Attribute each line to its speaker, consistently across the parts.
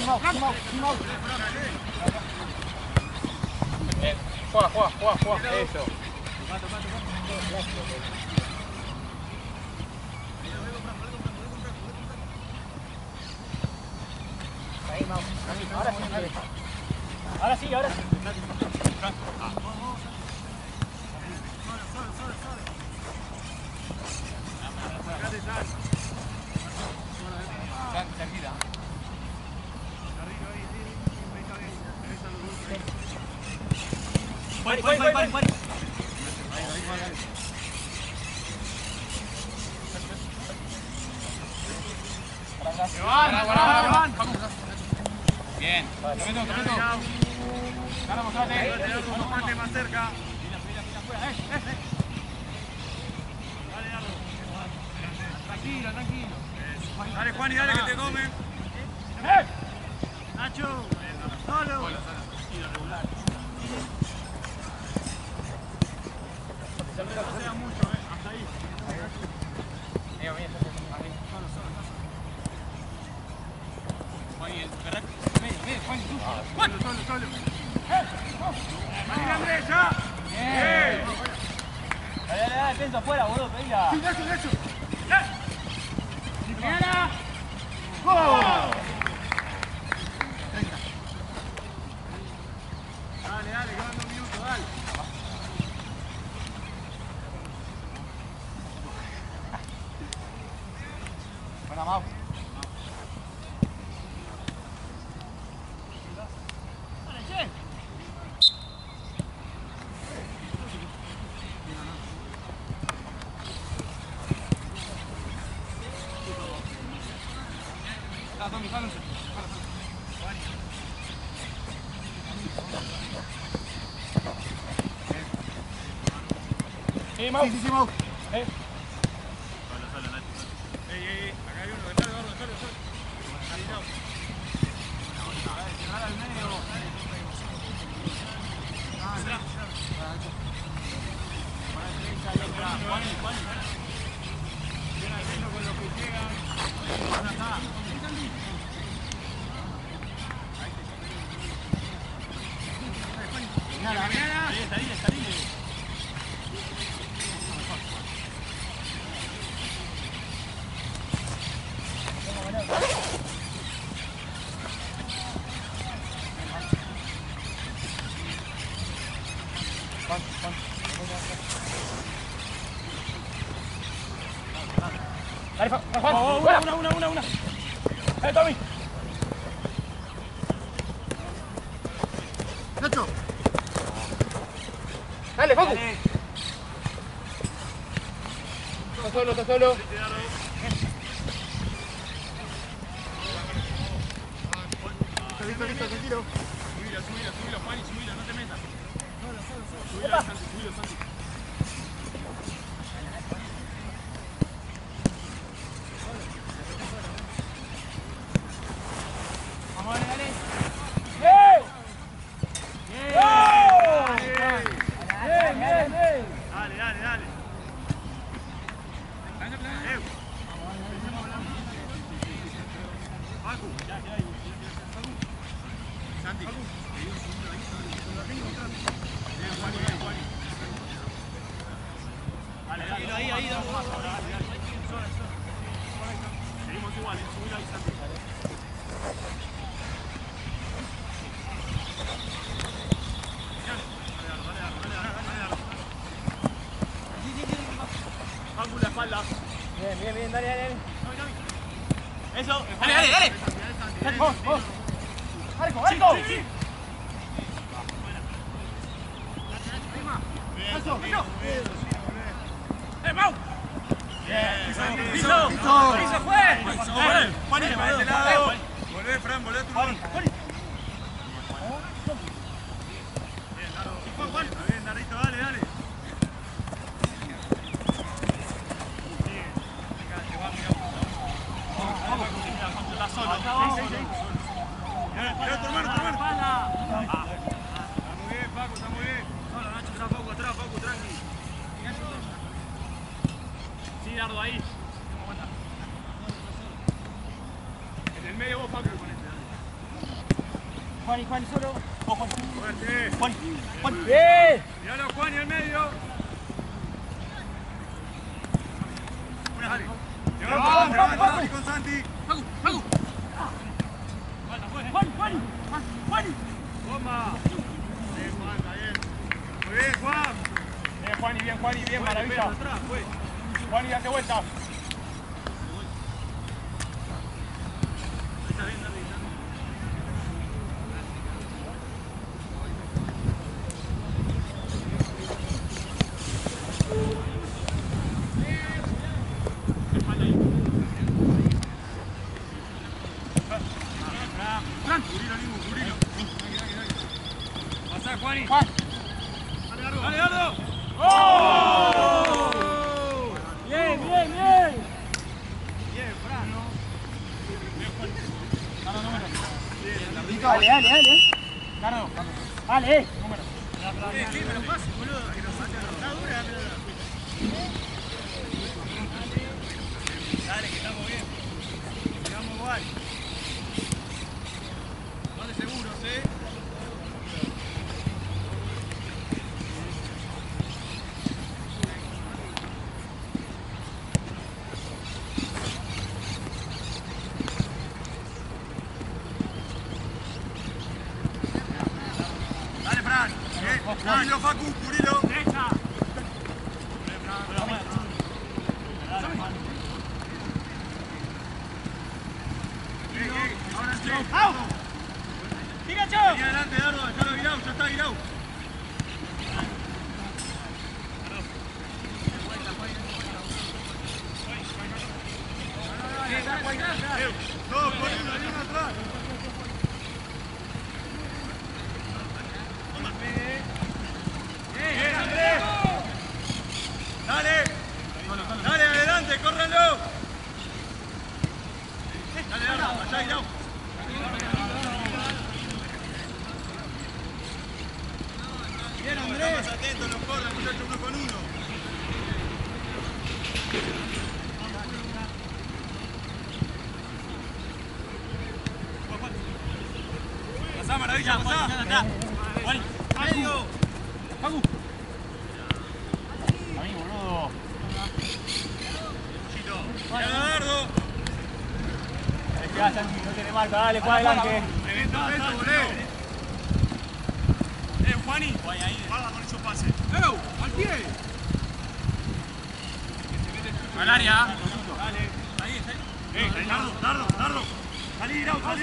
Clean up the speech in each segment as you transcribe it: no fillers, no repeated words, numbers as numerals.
Speaker 1: Juega. Eso. Ahí, Mau. Ahora sí. Tranquila. Pari. Bien. Completo. Ahora mostrate. Más cerca. Tranquilo. Dale, Juan, y dale que te comen. Nacho. Solo. No sea mucho, hasta ahí. Juan, solo. ¡Vale, Andrés, ya! ¡Bien! Dale, piensa afuera, boludo, venga. Sí, Nacho. ¡Gana! ¡Gol! Dale, quedando un minuto, dale. Buena, Mau. Mau. Sí, Mau. Solo, Nacho. Acá hay uno, dejalo. Ahí no. Cerrar al medio. Juan. Bien al medio con lo que llegan. Ahora está. Mirá. Ahí está. Dale, Juan. Una. Dale, Tommy. Nacho. Dale, Facu. Está solo. Listo, tranquilo. Subilo, Juan, no te metas. Subilo, Santi. Vamos, dale. ¡Bien! Dale. Facu, ya. Santi, Dale, ahí, dale. Seguimos igual, subilo ahí, Santi. Dale. Facu, la espalda. Bien, dale. Eso, dale. Vos. ¡Arco! Sí. ¡Mau! ¡Piso! ¡Fue! Juan, y para este lado. Volvé, Fran, volvé a tu lugar. Juan. Bien, Narrito, dale. Está solo. Mirá tu hermano. Está muy bien, Paco, está muy bien. Solo, Nacho, está Paco atrás, tranqui. Sí, Dardo, ahí. En el medio vos, Paco, con este, dale.
Speaker 2: Juan, solo. Juan.
Speaker 1: Fuerte.
Speaker 2: Juan. ¡Bien!
Speaker 1: Míralo, Juan, y al medio. Levanta con Santi.
Speaker 2: Juan.
Speaker 1: Toma. Bien, Juan, está bien. Muy bien, Juan.
Speaker 2: Bien, Juan, y bien, maravilla. Juan, y date vuelta.
Speaker 1: Pasá, Juani.
Speaker 2: Juan.
Speaker 1: Dale, Dardo.
Speaker 2: ¡Oh! Bien.
Speaker 1: Bien, Fran, ¿no?
Speaker 2: Dale. Cardo. Dale. Número.
Speaker 1: ¿Qué me lo pases, boludo? Está dura la pelota. Dale, que estamos bien. Estamos igual. Dale seguros, Dale, Fran. Curilo, Facu, curilo. Derecha. Ahora sí.
Speaker 2: ¡Au! ¡Pikachu!
Speaker 1: Vení adelante, Dardo, dejalo virado, ya está virado. Dos, por uno atrás. Bien, Andrés. Dale, adelante, córrelo. Dale, Dardo, allá virado. Bien, Andrés. Estamos atentos, los corren, muchachos, uno con uno. Pasá, maravilla, pasá. Medio.
Speaker 2: Facu. A mí, boludo.
Speaker 1: Mira, Dardo.
Speaker 2: Despegá, Santi, no tiene marca. Dale, Juan, adelante.
Speaker 1: Evento, volé. Juani. Guarda con esos pases. ¡Al pie!
Speaker 2: Al área.
Speaker 1: Dale. Ahí, está ahí. Dardo. Salí, virado, salí,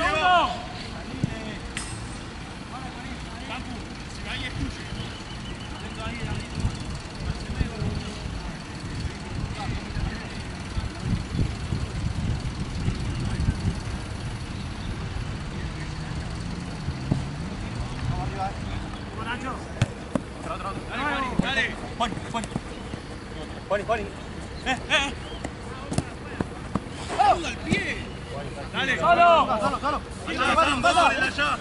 Speaker 1: ahí es tuyo. Dale.
Speaker 2: Juan.
Speaker 1: Al pie. Dale.
Speaker 2: ¡Solo!
Speaker 1: Dale allá.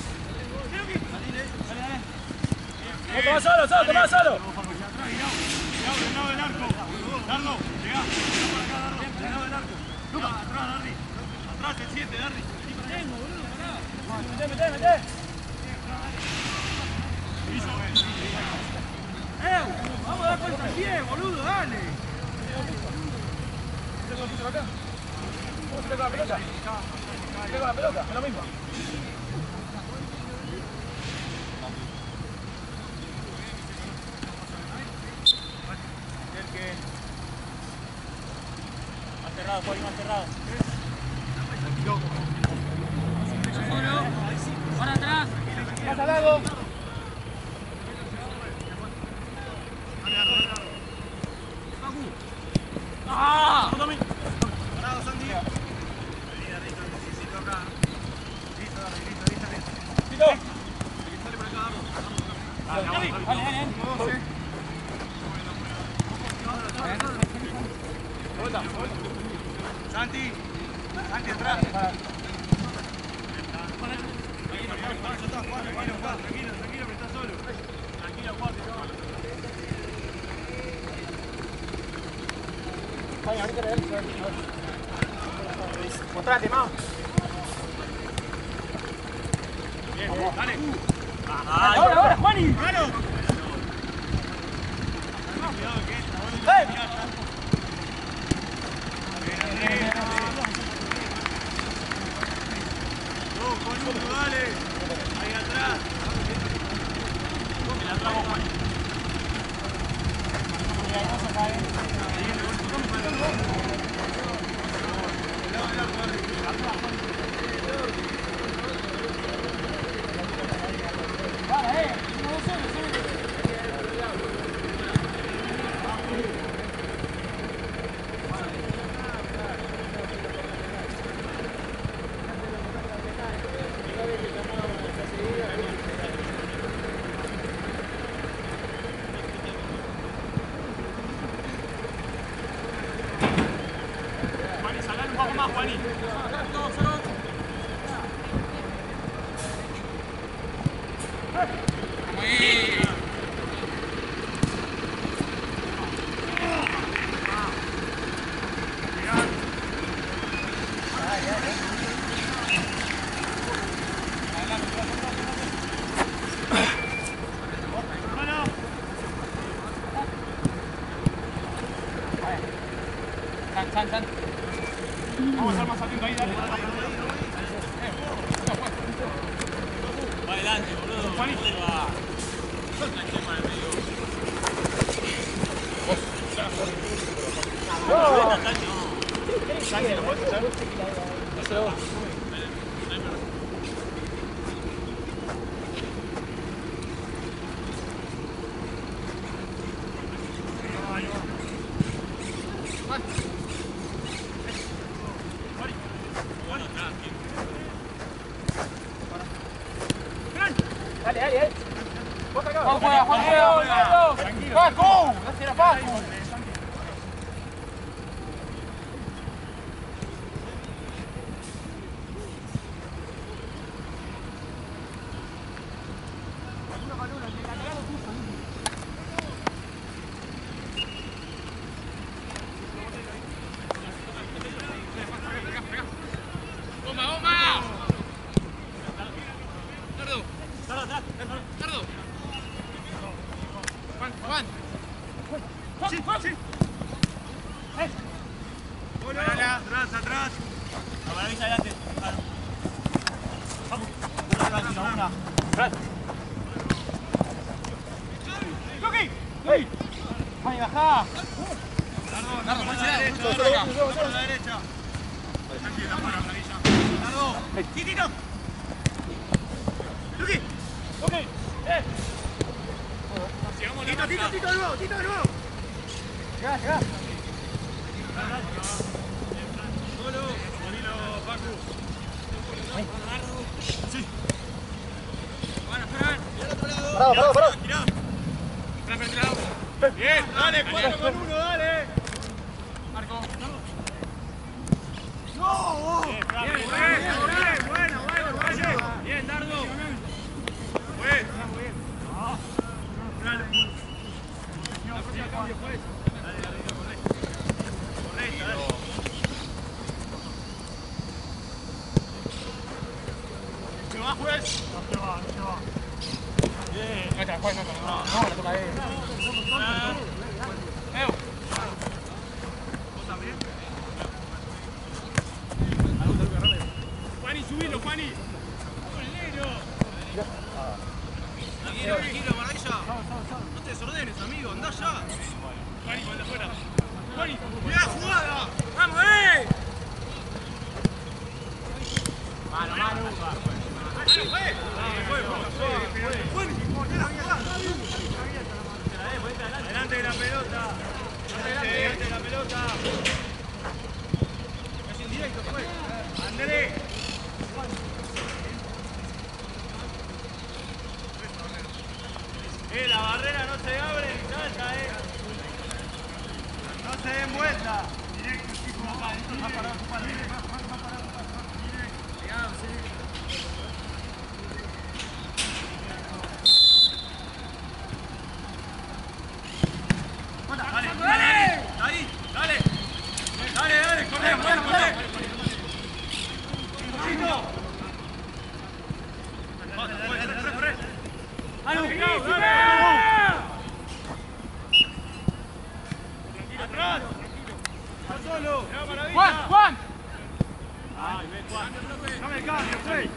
Speaker 2: Toma solo.
Speaker 1: Cuidado, del lado del arco. Dardo, llegá. Por acá, Dardo. Del lado del arco. Atrás, Dardi. Atrás, el 7, Dardi.
Speaker 2: Mete.
Speaker 1: Vamos a dar cuenta al pie, boludo, dale.
Speaker 2: ¿Cómo se pega la pelota? Pega la pelota, es lo mismo. Más cerrado, Juan, más cerrado. Para atrás. Más al lado. ¡Ah!
Speaker 1: Parado, Santi. Necesito acá. Listo, Dardi, listo. Sale por acá, Dardo.
Speaker 2: Dale.
Speaker 1: Santi atrás. Tranquilo, que está solo. Tranquilo, Juan.
Speaker 2: Mostrate, más.
Speaker 1: Bien, dale.
Speaker 2: Ahora, Juani.
Speaker 1: ¡Claro! Dale. Ahí atrás. Me la trago, Juan. Juani, salgan un poco más, Juani.
Speaker 2: San.
Speaker 1: Vamos a estar más atentos ahí, dale. Va adelante, boludo. Juani. Santi, ¿lo podés hacer?
Speaker 2: Dale. Juan,
Speaker 1: Tranquilo.
Speaker 2: Paco, dásela a Paco.
Speaker 1: Atrás. La maravilla adelante. Vamos. Una. ¡Luqui!
Speaker 2: Juani, bajá.
Speaker 1: Nardo, por la derecha. Por la derecha. Tranquila, para la orilla. Nardo. ¡Titito! ¡Luqui! ¡Ok! Sigamos la marcha. Tito de nuevo.
Speaker 2: Llegá.
Speaker 1: Solo, Molino, Pacu. Sí. Van a esperar. Al otro lado. Parado. Tirá. Espera, frente al lado. Bien, dale, 4 con 1, dale. Marco. No. Bien, bueno. Bien, Dardo. Bien. Dale. La próxima cambio, pues. Dale, correcta, dale. ¿Se va, juez? No se va. Bien.
Speaker 2: No te la juegues, no, la toca él.
Speaker 1: ¿Vos también? Juani, subilo, Juani. Tranquilo, maravilla. No te desordenes, amigo, andá ya. Juani, cuando afuera. Juani, mirá la jugada. ¡Vamos, Manu. Adelante de la pelota. Adelante de la pelota. Es indirecto, pues. André. La barrera no se abre ni salta, No se den vuelta. Directo, chico. Más parado. Dale, corre.
Speaker 2: Dame el cambio, Frey.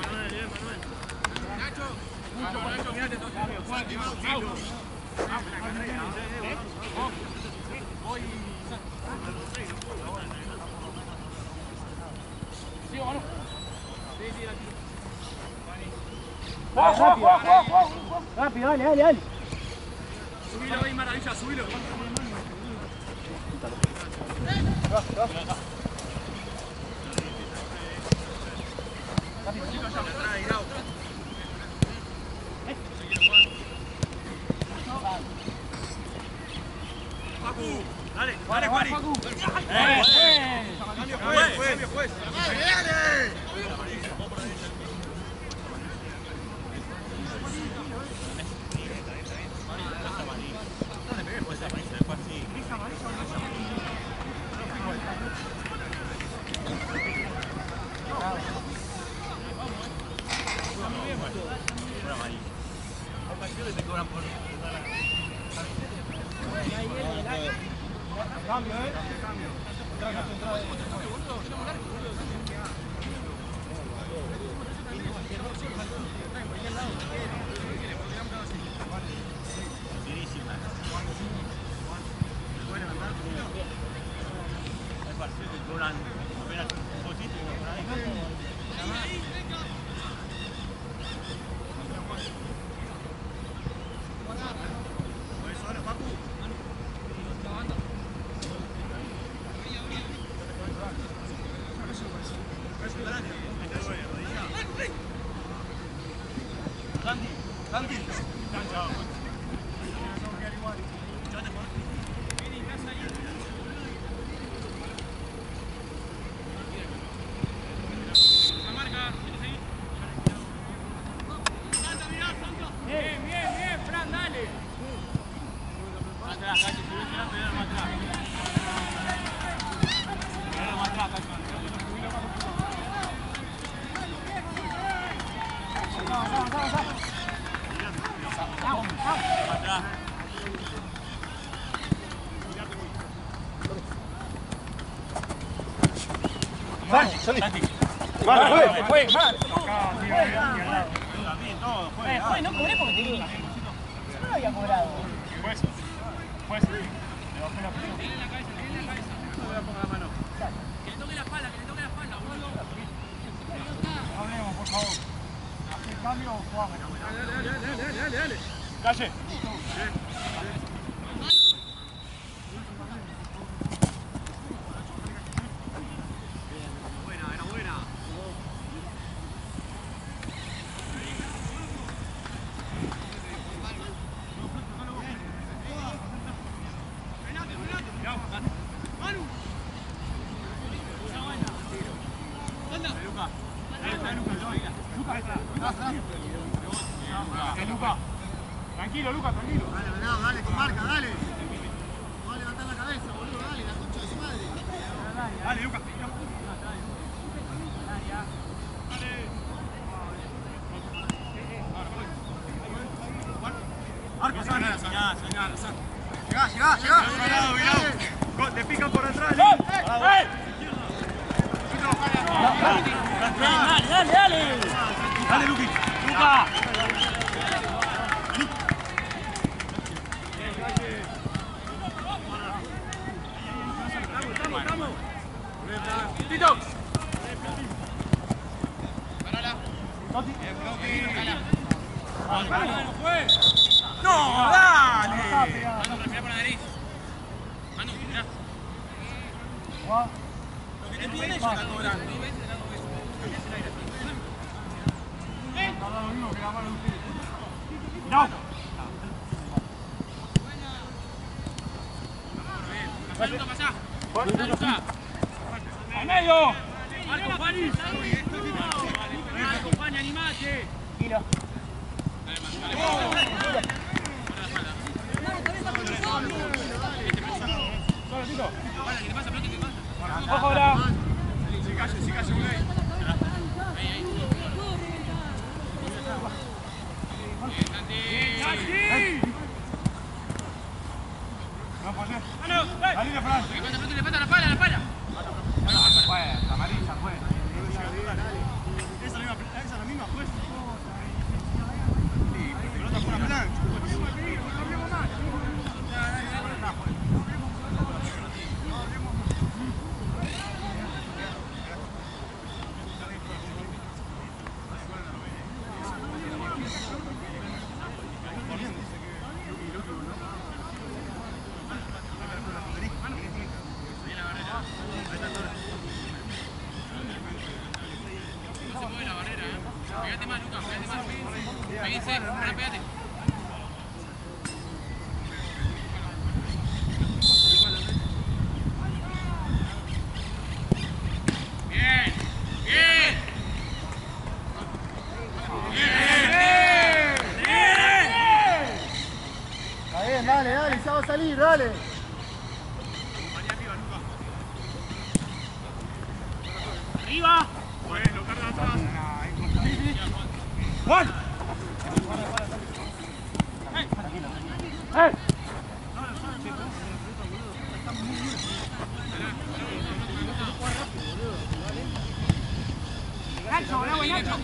Speaker 1: Nacho, mirate,
Speaker 2: ¿Sigo o no?
Speaker 1: Sí, la tiro.
Speaker 2: Rápido, dale.
Speaker 1: Subilo ahí, maravilla, subilo. Facu, dale, Juani. Cambio juez.
Speaker 2: Cambio, Santi.
Speaker 1: Bien, Fran, dale. Más atrás, Cacho, subísela, pero más atrás. Más atrás, Cacho. Atrás. Santi.
Speaker 2: Fue.
Speaker 3: No cobré porque te vi. Yo no había cobrado.
Speaker 1: Pues. Le bajé la presión. Tiene la cabeza. No voy a poner la mano. Que le toque la espalda, boludo.
Speaker 2: Hablemos, por favor. ¿Hace cambio o jugamos?
Speaker 1: Dale.
Speaker 2: Calle.
Speaker 1: Era buena.
Speaker 2: Luca. Tranquilo, Luca, tranquilo.
Speaker 4: Dale, con marca, dale. No a levantar la cabeza, boludo, dale, la concha de su madre.
Speaker 2: Dale, Luca.
Speaker 1: Arco, señala.
Speaker 4: Llegá.
Speaker 2: Cuidado. Te pican por atrás.
Speaker 3: Dale.
Speaker 2: Dale, Luqui. Luca.
Speaker 1: Estamos.
Speaker 2: Tito.
Speaker 1: ¡No, dale! Manu, respira por la nariz. Manu, mirá. Lo que te piden ellos están cobrando.
Speaker 2: No.
Speaker 1: Luca, pasá. Pasá, Luca.
Speaker 2: ¡Al medio!
Speaker 1: Marco, Juani. Marco, Juani, animate.
Speaker 3: Tiro.
Speaker 2: Solo, Tito.
Speaker 1: ¿Qué te pasa, Bloque? ¿Qué pasa?
Speaker 2: Ojo ahora.
Speaker 1: Sí, calle, por ahí. Ahí.
Speaker 2: ¡Santi! No pasé. Salí de Fran.
Speaker 1: ¿Qué pasa, Bloque? Le falta la pala.
Speaker 2: Fue, amarilla, fue.
Speaker 1: Pégate más, Lucas, pégate más. Péguense, ahora pégate. Bien, bien.
Speaker 4: Está bien, dale, dale, ya va a salir, dale.
Speaker 3: Arriba.
Speaker 1: Pues, lo carga atrás.
Speaker 2: Juan.
Speaker 3: Nacho, bravo, Nacho.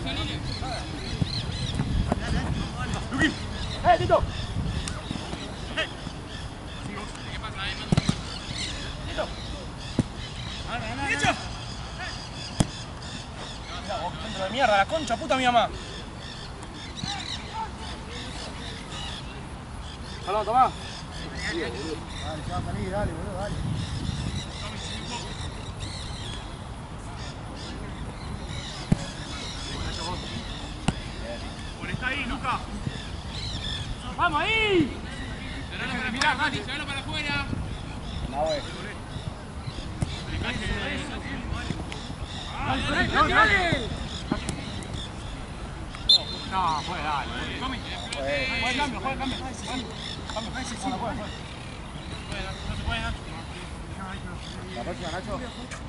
Speaker 2: Tito. ¡Derecho! Mira vos, centro de mierda, la concha puta mi mamá. Hola, tomá.
Speaker 4: Dale, ya va a salir, dale, boludo, dale.
Speaker 1: Está ahí, Lucas.
Speaker 3: ¡Vamos ahí!
Speaker 1: Mirá, Mati, llévalo para afuera.
Speaker 2: No, güey.
Speaker 3: ¡Dale!
Speaker 1: No, fue, dale.
Speaker 3: Juega el cambio, juega el cambio.
Speaker 1: No se puede, Nacho.
Speaker 2: La próxima, Nacho.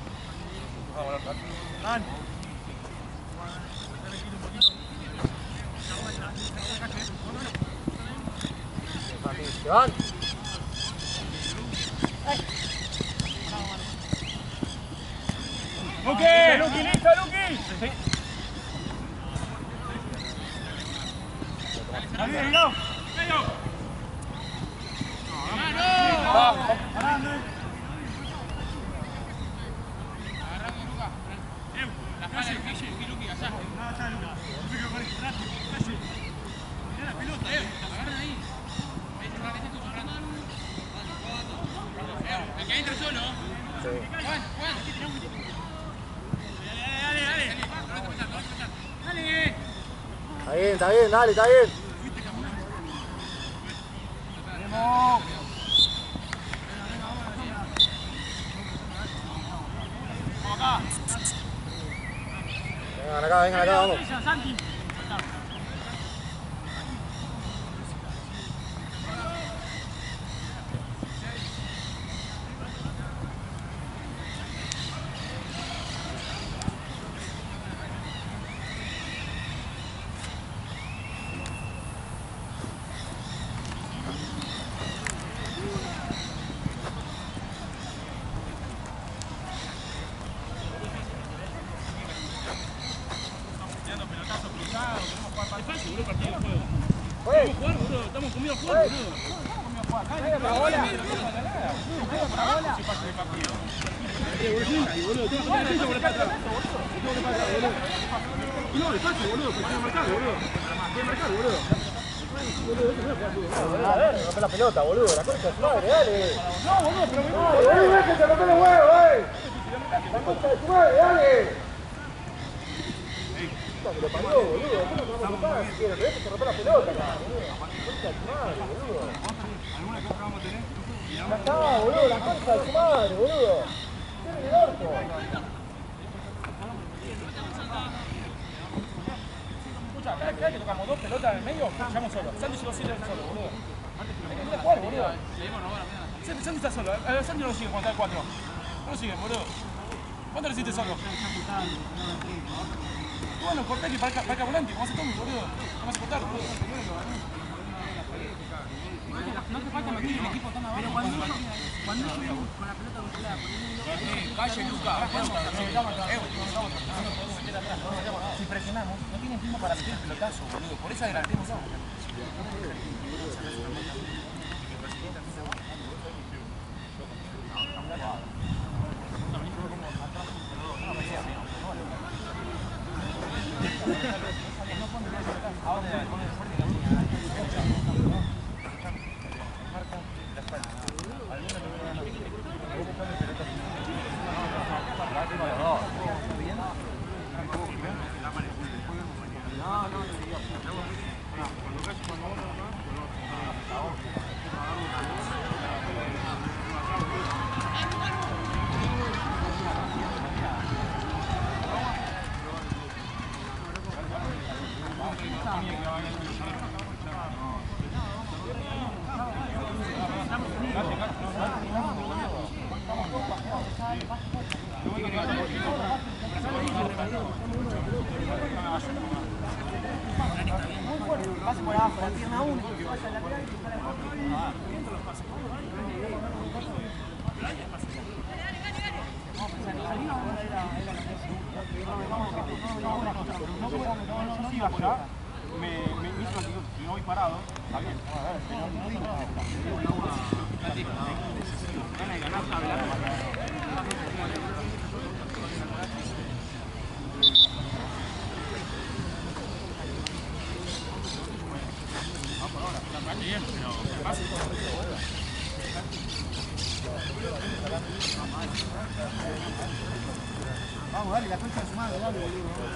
Speaker 4: Se van.
Speaker 2: Luqui, listo, Luqui. Sí. Ahí, no.
Speaker 1: La pala del Guille, y Luqui, allá. La pelota, agarran ahí. El que entra solo. Juan. Dale.
Speaker 4: Está bien, dale, está bien. Vengan acá, vamos.
Speaker 3: Santi.
Speaker 2: Estamos comidos fuerte, boludo. No, es fácil, boludo. Quiere marcar, boludo. Quiere marcar, boludo.
Speaker 4: A ver, rompe la pelota, boludo. La concha de su madre, dale.
Speaker 2: No, boludo, pero
Speaker 4: Dale, déjate romper los huevos, La concha de su madre, dale. Me lo parió, boludo. ¿Cómo te vamos a romper si quieres? Pero déjate romper la pelota, acá, boludo. Concha de su madre, boludo.
Speaker 2: ¿alguna cosa vamos a tener?
Speaker 4: Ya está, boludo. La concha de su madre, boludo. Tiene el orto.
Speaker 2: Escucha, cada vez que tocamos dos pelotas en el medio, jugamos solo. Santi se lo sigue solo, boludo. Hay que jugar, boludo. Santi está solo. Santi no lo sigue cuando está el 4. No lo sigue, boludo. ¿Cuánto lo hiciste solo? Bueno, corté aquí para acá volante. ¿Cómo hace Tommy, boludo? ¿Cómo hace cortar, boludo?
Speaker 3: No hace falta meter el equipo tan abajo. Pero cuando uno con la pelota golpeada,
Speaker 2: Calle, Luca. Si presionamos, no tienen tiempo para meter el pelotazo, boludo. Por eso adelantemos ahora.
Speaker 3: Pase por abajo, la pierna 1 y que vaya al lateral y que para
Speaker 2: me hizo la actitud, si no voy parado, está bien.
Speaker 4: Vamos, dale, la concha de su madre, dale, boludo.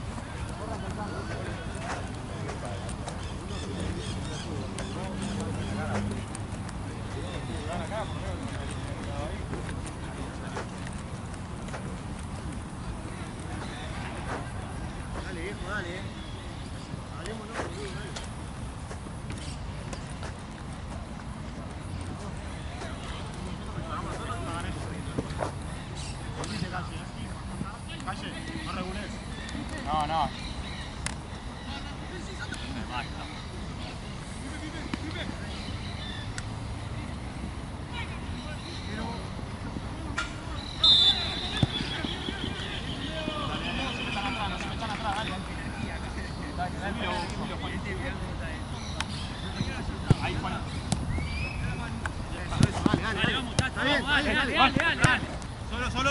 Speaker 4: Dale, viejo, dale. Hablémonos, boludo, dale.
Speaker 2: No, no.
Speaker 1: Solo.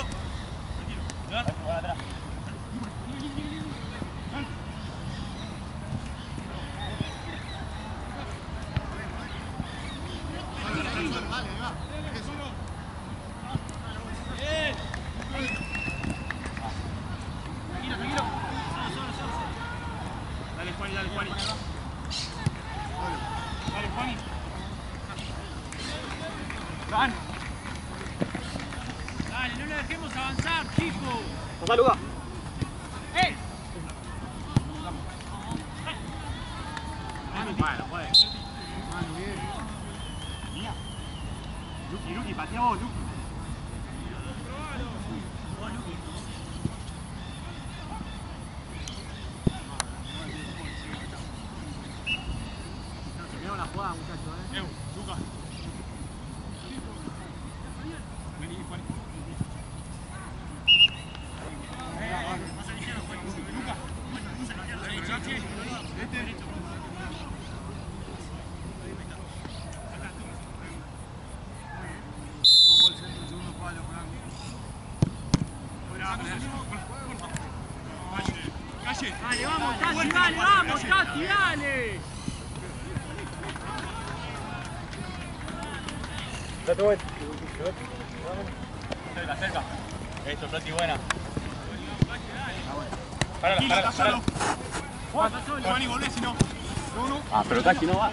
Speaker 3: Dale, no lo dejemos avanzar, chicos.
Speaker 4: Pasá, Luca.
Speaker 1: Bueno, puede.
Speaker 4: Mano, bien.
Speaker 1: Mía. Luqui, patea vos, Luqui.
Speaker 4: Se quedó la jugada, muchachos,
Speaker 1: Luca. Vení, Juan.
Speaker 3: Dale, vamos, Tati, dale, vamos, Tati, dale.
Speaker 4: Date vuelta.
Speaker 1: Cerca. Esto, Floti, buena.
Speaker 2: Parala.
Speaker 1: Juan y volvés, si no.
Speaker 2: Ah, pero casi no va.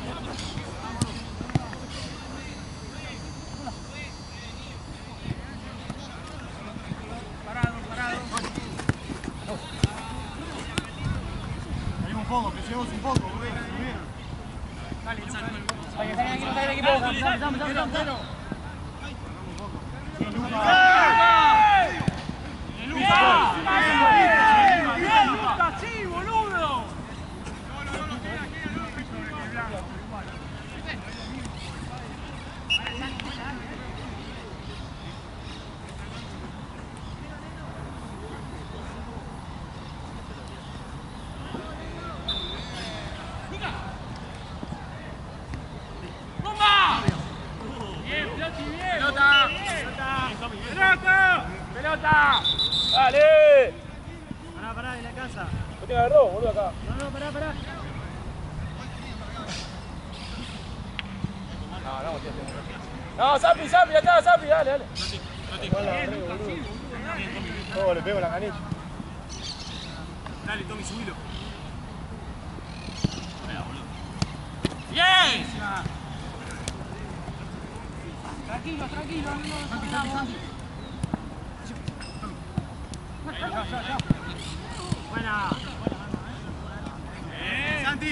Speaker 3: Parado.
Speaker 4: Salimos un poco, presionemos un poco, Rubén.
Speaker 3: Dale, para que salgan aquí, no salgan aquí, empezamos. ¡Lucas, sí, boludo! ¡Bomba! Bien, Floti, bien. ¡Pelota!
Speaker 2: ¡Dale!
Speaker 3: Pará, en la casa.
Speaker 2: No te agarró, boludo, acá.
Speaker 3: No, pará.
Speaker 2: No, Sapi, acá, Sapi, dale.
Speaker 4: Oh, le pego la canilla.
Speaker 1: Dale, Tommy, subilo.
Speaker 3: ¡Bien! Tranquilo, no. Buena.
Speaker 1: Santi.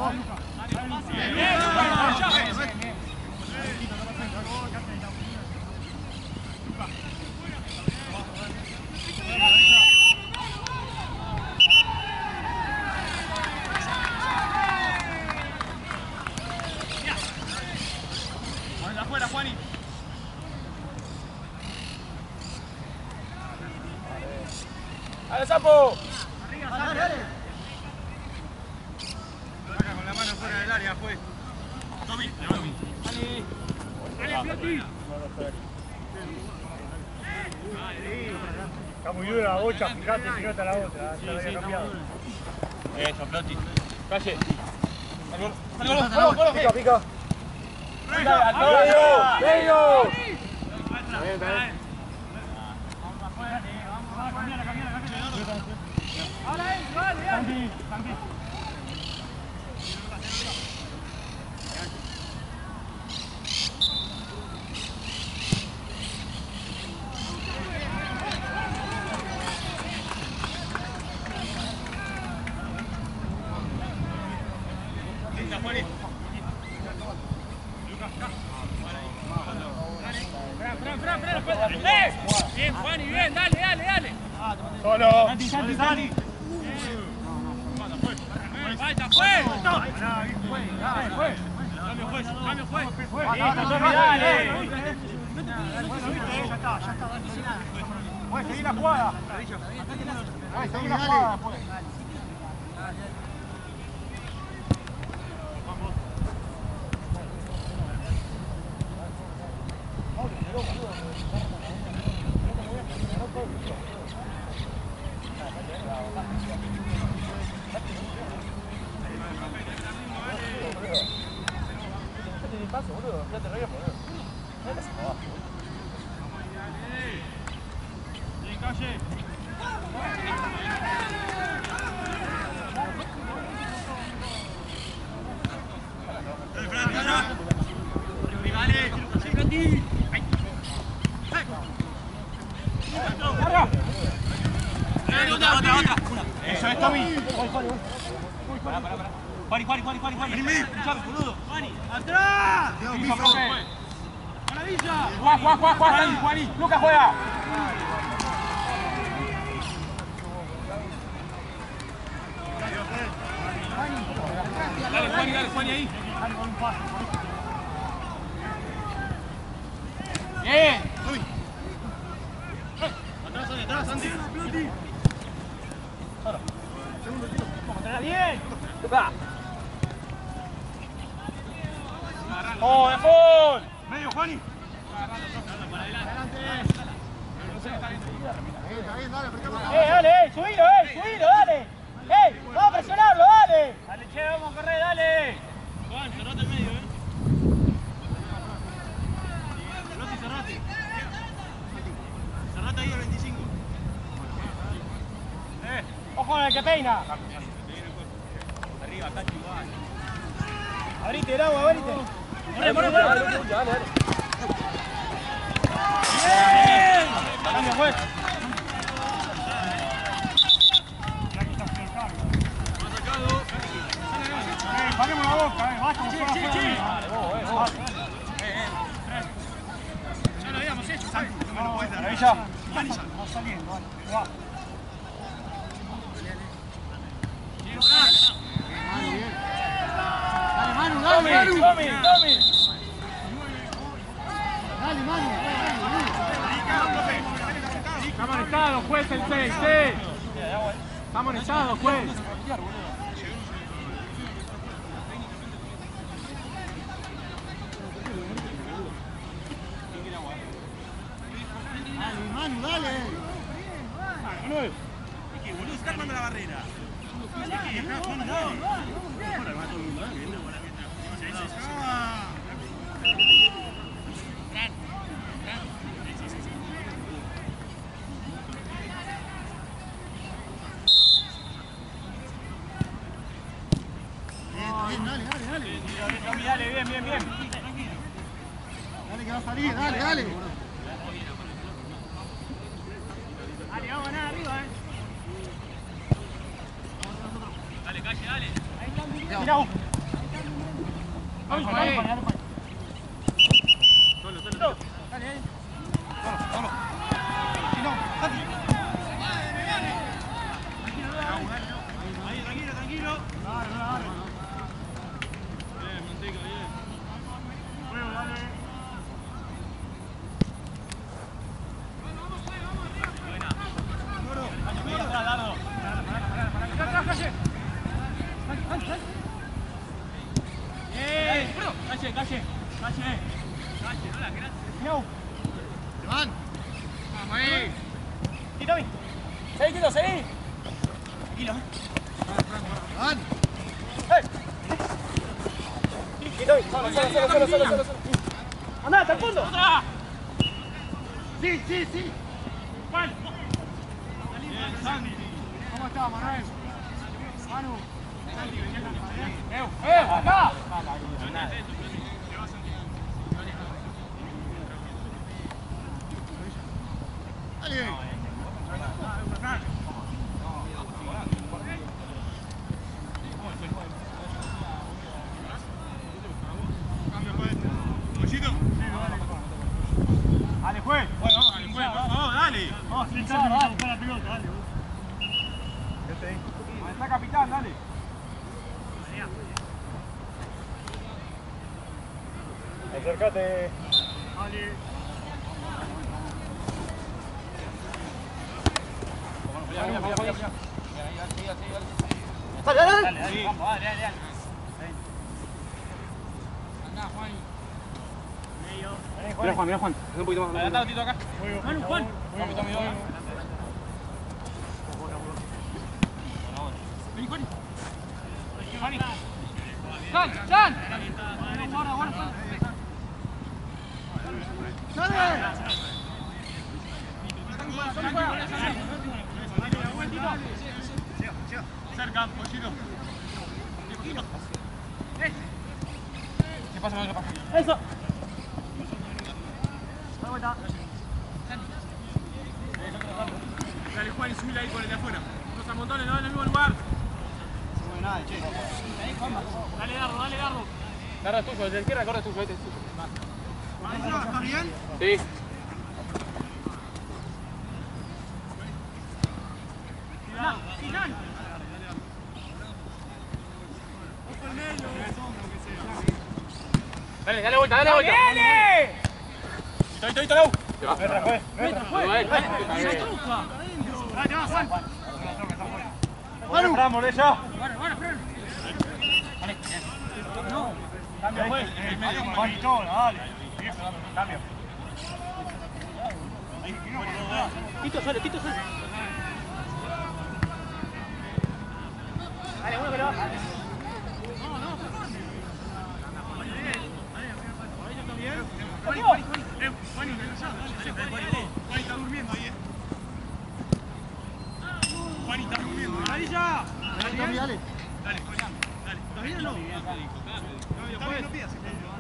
Speaker 1: Afuera, Juani.
Speaker 2: ¡Ale, Sapo!
Speaker 1: Saca con la mano fuera del área, fue. Tommy. Dale, Floti.
Speaker 4: Está muy dura la bocha, fíjate si no está la otra, ya la había cambiado.
Speaker 1: Eso, Floti.
Speaker 2: Calle.
Speaker 4: Pica, pica.
Speaker 2: ¡Medio!
Speaker 3: Bien, Juani, bien, dale.
Speaker 4: Solo.
Speaker 3: Dani. Falta, fue. Cambio, fue.
Speaker 2: Dale. Seguí la jugada. Seguí la jugada después. Paso, boludo, ya te lo voy a poner. No te haces abajo.
Speaker 1: Bien, Calle. Otra. Eso es, Tommy. Juani. Boludo. Juani. ¡Atrás! ¡Maravilla!
Speaker 2: Juega, Juani. Lucas juega.
Speaker 1: Dale, Juani ahí.
Speaker 2: Bien.
Speaker 1: Atrás, Andy.
Speaker 2: Bien. ¡Oh, de fútbol!
Speaker 1: Medio, Juani.
Speaker 2: Dale, subilo, dale. Vamos a presionarlo, dale.
Speaker 3: Dale, che, vamos a correr, dale.
Speaker 1: Juan, cerrate el medio, Cerrate. Cerrate ahí el 25.
Speaker 2: Ojo con el que peina.
Speaker 1: Arriba, Cacho, igual.
Speaker 2: Abrite el agua, abrite.
Speaker 3: Corre.
Speaker 2: Dale.
Speaker 3: Bien.
Speaker 2: Cambio, juez.
Speaker 4: Paremos la boca, basta.
Speaker 3: Sí.
Speaker 1: Ya lo habíamos hecho, ¿sabes? No me lo puedes dar.
Speaker 2: Maravilla.
Speaker 4: Va saliendo, va.
Speaker 2: Tommy.
Speaker 4: Está amonestado, juez, el 6, sí. Está amonestado, juez.
Speaker 1: Dale. Boludo, está armando la barrera.
Speaker 2: Dale, bien.
Speaker 4: Dale que va a salir, dale.
Speaker 3: Dale, vamos a ganar arriba,
Speaker 1: Dale, Calle, dale.
Speaker 2: Mirá vos. ¡Andá, hasta el fondo!
Speaker 1: Sí.
Speaker 2: ¡Juan!
Speaker 3: ¿Cómo está, Manuel? Manu.
Speaker 2: ¡Acá!
Speaker 1: Dale, juez. Vamos, dale.
Speaker 2: Vamos a pinchar, dale. Buscar la pelota, dale. Ahí está capitán, dale.
Speaker 4: Acércate.
Speaker 2: Dale.
Speaker 1: Dale.
Speaker 2: Vamos, dale.
Speaker 3: Andá, Juan.
Speaker 2: Mira Juan. Un poquito más. Adelantado, Tito, acá.
Speaker 3: Manu, Juan.
Speaker 2: Tome.
Speaker 3: Vení, Juan. ¡San! Guarda.
Speaker 1: Cerca, pollito.
Speaker 2: ¿Qué pasa?
Speaker 3: Eso.
Speaker 1: Dale, Juan, y subile ahí con el de afuera. Los amontones, no en el mismo lugar. Dale, Dardo.
Speaker 2: Dardo es tuyo, el de izquierda corre tuyo, este es tuyo.
Speaker 1: ¿Está bien?
Speaker 2: Sí. Dale vuelta.
Speaker 3: ¡Viene!
Speaker 2: Tito, Lau.
Speaker 4: Entra, juez. Bueno, entramos, ya.
Speaker 2: Cambio, juez.
Speaker 4: Juanito, dale. Cambio.
Speaker 2: Tito, sale. Dale, uno que lo baja.
Speaker 1: Juan está durmiendo ahí. Juan está durmiendo. Ahí ya. Dale. ¿Estás bien o no? No pidas.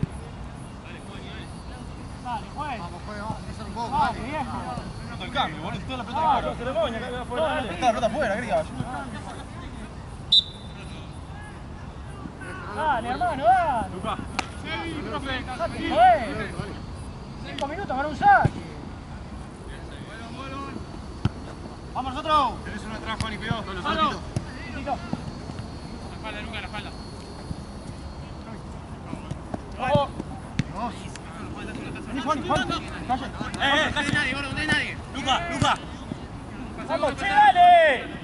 Speaker 3: Dale, juez.
Speaker 4: Vamos, hacer un poco,
Speaker 3: Dale, viejo.
Speaker 2: No el cambio, boludo. Toda la pelota de
Speaker 4: ceremonia, que afuera, dale.
Speaker 2: Está la pelota afuera, griega.
Speaker 3: Dale, hermano, dale.
Speaker 1: Luca.
Speaker 3: Sí, profe. 5 minutos para un saque.
Speaker 2: ¡Vamos nosotros!
Speaker 1: Tenés uno atrás, Juan, y cuidado.
Speaker 3: Tito.
Speaker 1: La espalda, Luca, la espalda.
Speaker 2: ¡Vamos!
Speaker 4: Vení, Juan. Calle.
Speaker 1: No hay nadie, gordo, no hay nadie. Luca.
Speaker 2: ¡Vamos, che, dale!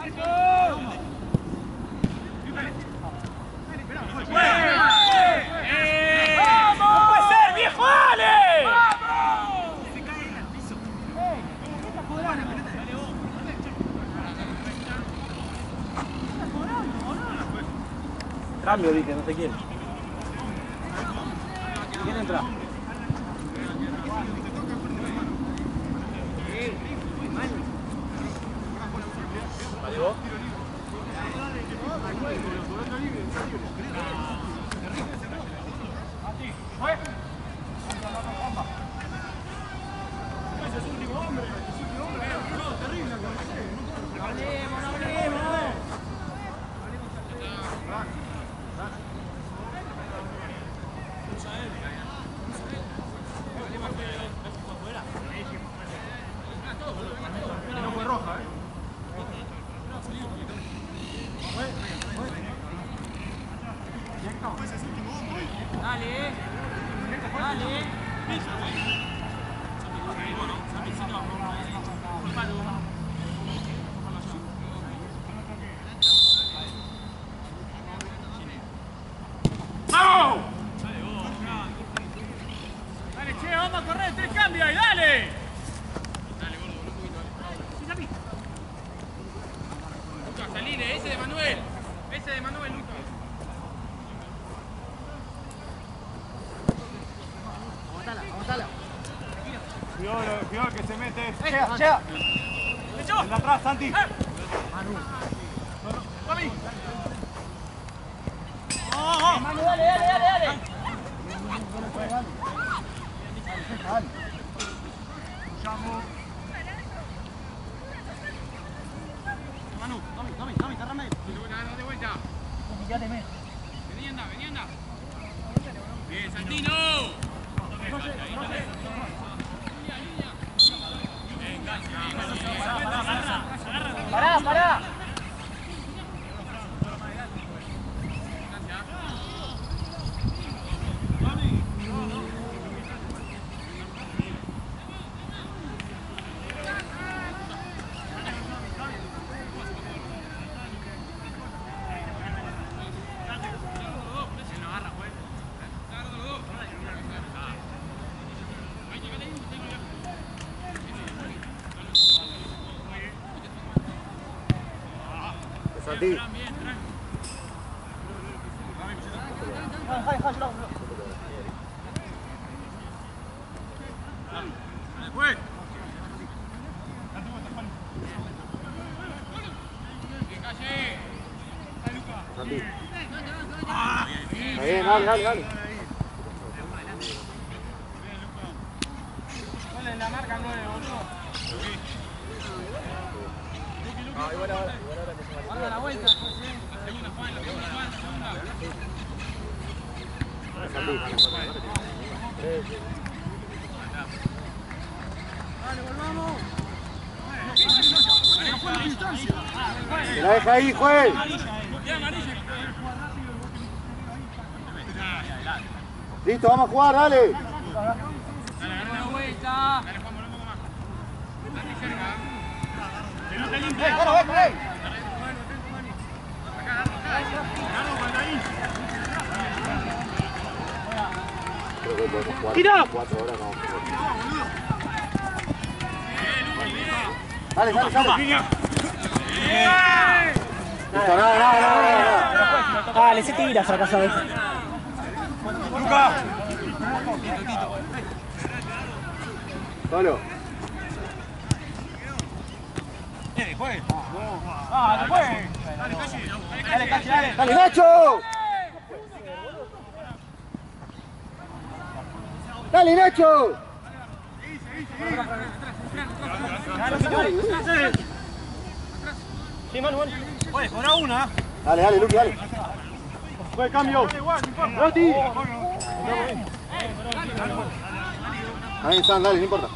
Speaker 2: ¡Vamos! ¡No puede ser, viejo, dale! Cambio, dije, no sé quién. ¿Quién entra? ¿Vale vos?
Speaker 3: Dale.
Speaker 2: ¡Vamos!
Speaker 1: Dale, che, vamos a correr, 3 cambios ahí, dale. Lucas, salile, ese de Manuel. Ese de Manuel, Lucas.
Speaker 3: Aguantala.
Speaker 2: Cuidado que se mete.
Speaker 4: Llega.
Speaker 1: ¡Echó!
Speaker 2: El de atrás, Santi.
Speaker 1: ¡Mami!
Speaker 3: Manu, dale. Manu, Tommy, cerrame.
Speaker 1: De vuelta. Vení, anda. Bien, Santino.
Speaker 3: Pará.
Speaker 4: Santi.
Speaker 1: Después. Bien, calle.
Speaker 4: Santi. Bien, dale.
Speaker 2: Ponle la marca 9, boludo.
Speaker 3: Manda la vuelta.
Speaker 1: Segunda.
Speaker 3: Dale, volvamos.
Speaker 4: Que la deja ahí, juez. Listo, vamos a jugar, dale.
Speaker 3: Dale una vuelta.
Speaker 1: Dale, Juan, un poco más. Dale cerca.
Speaker 2: Que no te limpie.
Speaker 4: Creo que podemos jugar.
Speaker 2: ¡Tira!
Speaker 4: 4 horas, no. Dale. Listo, nada.
Speaker 3: Dale, se tira, fracasado.
Speaker 2: Lucas.
Speaker 4: Solo.
Speaker 2: Juegue. Ah, juegue. Dale, Calle.
Speaker 4: ¡Dale, Nacho! ¡Dale, Nacho!
Speaker 2: Sí, Manuel. Oye, cobra una.
Speaker 4: Dale, Luqui, dale.
Speaker 2: Fue cambio.
Speaker 4: ¡Roti! Ahí están, dale, no importa.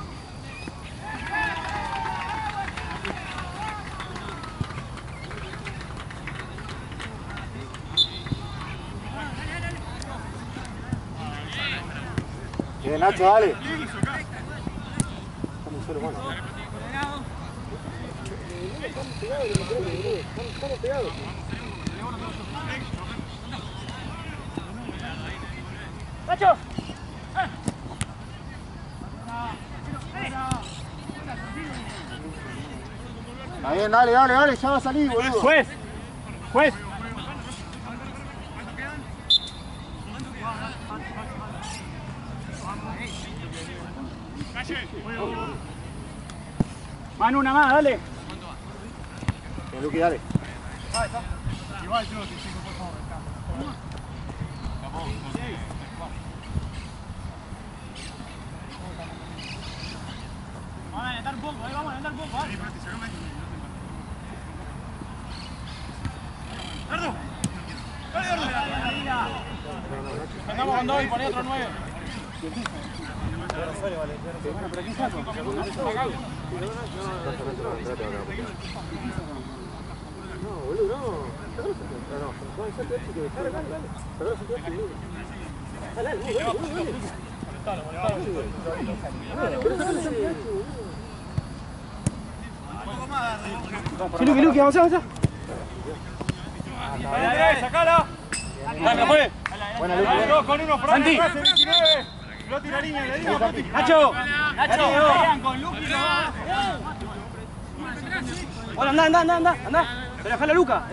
Speaker 4: Bien, Nacho, dale. Estamos solo, bueno. Estamos pegados.
Speaker 3: ¡Nacho!
Speaker 4: Está bien, dale, ya va a salir, boludo.
Speaker 2: Juez. Manu, una más, dale.
Speaker 4: Bien, Luqui, dale.
Speaker 2: Igual yo te sigo, por favor. Vamos a adelantar un poco, vamos a adelantar un poco. ¡Dardo! Andamos con 2 y poné otro 9. ¿Pero quién saco?
Speaker 4: No, boludo, no. No, Sí, Luqui, avanza.
Speaker 1: ¡Sacala!
Speaker 2: Dale, fue.
Speaker 4: Buena, Luqui.
Speaker 1: Dos con uno,
Speaker 2: Santi.
Speaker 1: 29. Floti la línea, Floti.
Speaker 2: Nacho.
Speaker 3: Con Luqui no va.
Speaker 2: Hola, anda. Pero dejala a Luca,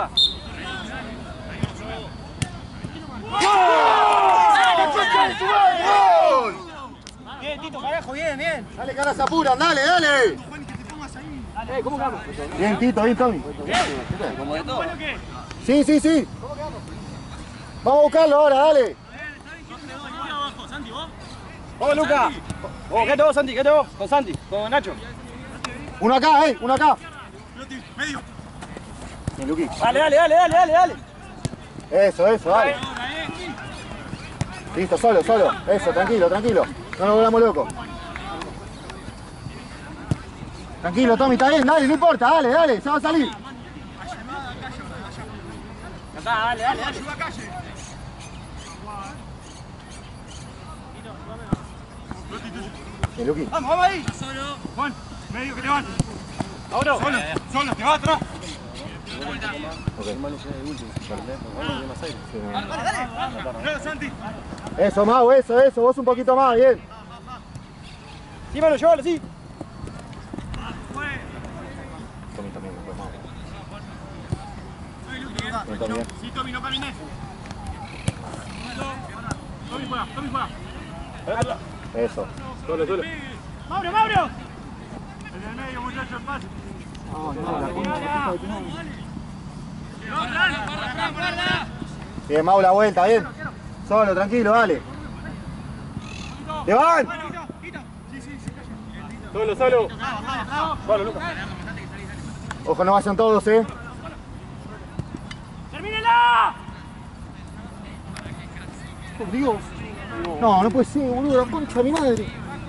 Speaker 4: ¡Gol!
Speaker 2: Bien, Tito, carajo, bien.
Speaker 4: Dale, caras apuran, dale.
Speaker 2: ¿Cómo quedamos?
Speaker 4: Bien, Tito, bien, Tommy.
Speaker 2: Como de todo.
Speaker 4: Sí. Vamos a buscarlo ahora, dale.
Speaker 2: Vamos, Luca. Quédate vos, Santi, con Santi, con Nacho.
Speaker 4: Uno acá.
Speaker 1: Medio.
Speaker 4: Bien, Luqui.
Speaker 2: Dale.
Speaker 4: Eso, dale. Listo, solo. Eso, tranquilo. No nos volvamos locos. Tranquilo, Tommy, está bien, dale, no importa, dale, se va a salir.
Speaker 2: Dale.
Speaker 4: Bien, Luqui.
Speaker 2: Vamos ahí.
Speaker 1: Juan, medio que te van.
Speaker 2: Ahora.
Speaker 1: Solo, te va atrás. Dale, Santi.
Speaker 4: Eso, Mau, eso, vos un poquito más, bien.
Speaker 2: Sí, Manu, llévalo, sí.
Speaker 4: Tommy también, Mau.
Speaker 1: Bien,
Speaker 4: Tommy, bien.
Speaker 1: Sí, Tommy, no camines. Tommy juega.
Speaker 4: Eso.
Speaker 2: Solo.
Speaker 1: ¡Mauro! El del medio, muchacho, el pase.
Speaker 4: Bien, Mau, la vuelta, bien. Solo, tranquilo, dale. ¡Levan!
Speaker 2: Solo.
Speaker 1: Solo, Lucas.
Speaker 4: Ojo, no vayan todos,
Speaker 1: ¡Termínela!
Speaker 4: Por Dios. No puede ser, boludo, la concha de mi madre.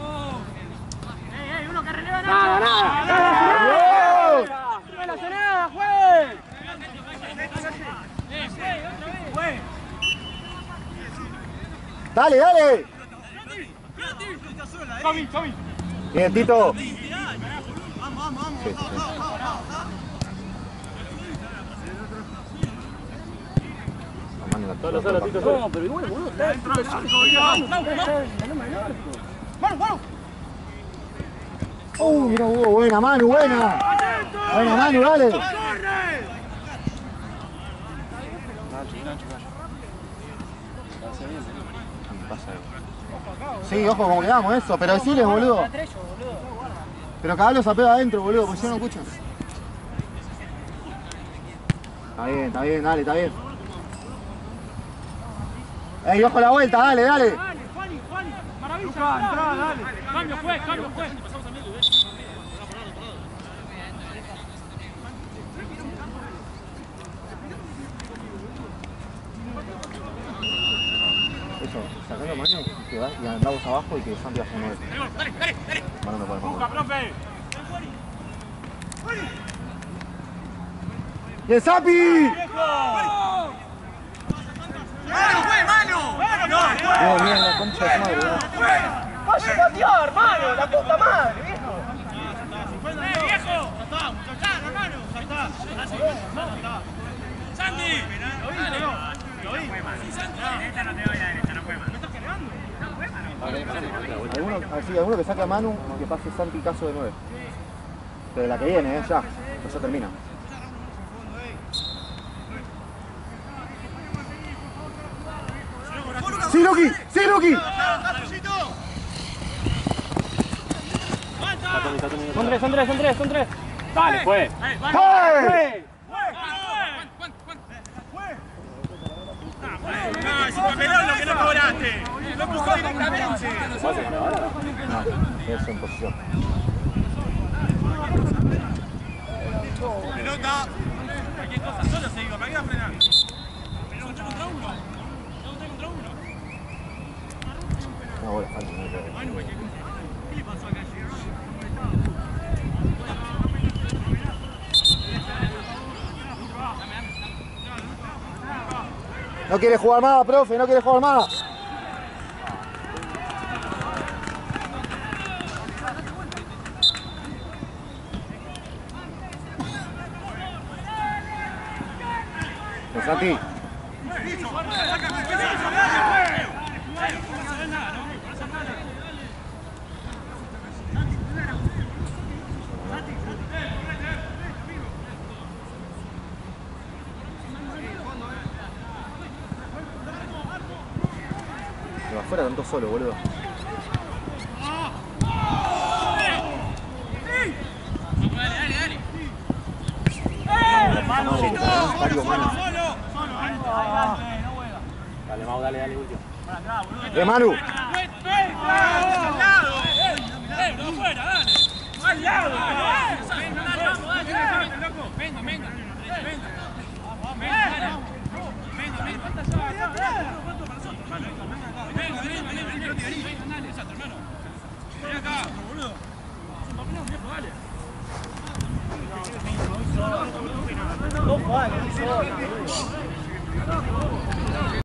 Speaker 1: Uno que releva
Speaker 4: ¡Nada!
Speaker 2: No le hace nada, juez.
Speaker 4: Dale.
Speaker 1: Tommy.
Speaker 4: Bien, Tito.
Speaker 2: Solo, Tito, solo. No, pero igual, boludo, está dentro del arco.
Speaker 1: ¡Manu!
Speaker 4: Mira, Hugo, buena, Manu, buena. Buena, Manu, dale. Sí, ojo como quedamos, eso, pero deciles, boludo. Pero cagalos a pedo adentro, boludo, porque si no, no escuchan. Está bien, dale, está bien. Ey, ojo la vuelta, dale.
Speaker 1: Juani, maravilla. Entrada, dale. Cambio, juez.
Speaker 4: Eso, sacando mano y andamos abajo y que Santi hace 9.
Speaker 1: Dale.
Speaker 4: Mano no podemos.
Speaker 1: Busca, profe.
Speaker 4: ¡Bien, Sapi!
Speaker 1: ¡Mano!
Speaker 4: Bien, la concha de su madre, ¿no?
Speaker 2: ¡Vaya a patear, mano! ¡La puta madre, viejo!
Speaker 1: ¡Viejo! ¡Ya está! ¡Santi! ¿Lo vi? Esta no te voy a dar, esta no fue mano. ¿Me estás cargando?
Speaker 4: Alguno que saque a Manu y que pase Santi caso de 9. Pero la que viene, ya. Pues ya termina. ¡Sí, Luqui!
Speaker 2: Son tres. Dale, fue.
Speaker 4: ¡Hey!
Speaker 1: ¡No, es un papelón lo que no cobraste! ¡Lo empujó directamente!
Speaker 4: Eso en posición.
Speaker 1: Pelota. Cualquier cosa, solo se digo, ¿para qué va a frenar? Pero 8 contra 1.
Speaker 4: Una bola, falta.
Speaker 1: ¿Qué le pasó acá?
Speaker 4: No quiere jugar más, profe, no quiere jugar más.
Speaker 5: Santi. Pero afuera tanto solo, boludo.
Speaker 4: Dale, Mau, dale, último.
Speaker 5: Manu!
Speaker 2: ¡No fuera, dale! ¡Al lado! Venga, venga.
Speaker 4: No,